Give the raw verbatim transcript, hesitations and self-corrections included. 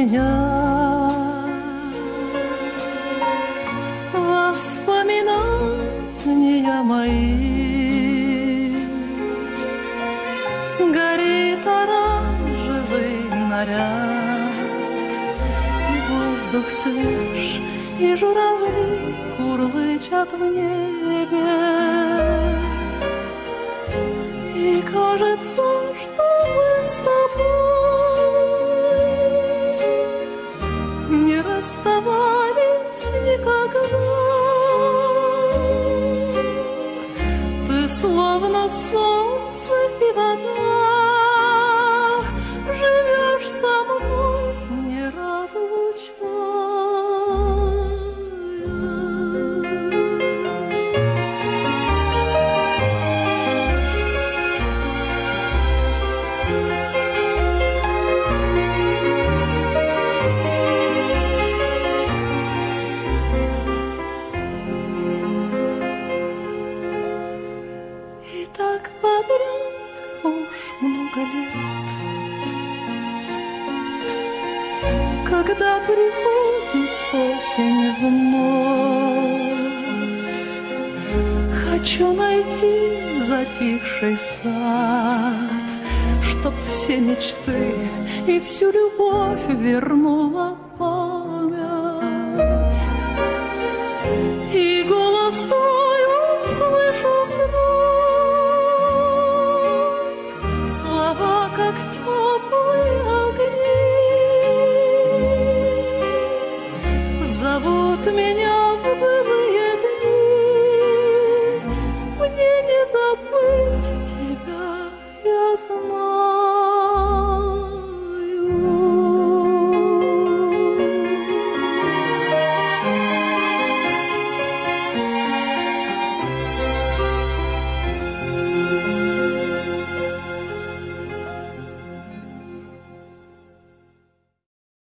меня воспоминания мои. Горит оранжевый наряд, и воздух свеж, и журавли курлычат в небе. И кажется, что мы с тобой не расставались никогда. Ты словно солнце и вода, живешь со мной, не разлучаясь. Когда приходит осень вновь, хочу найти затихший сад, чтоб все мечты и всю любовь вернула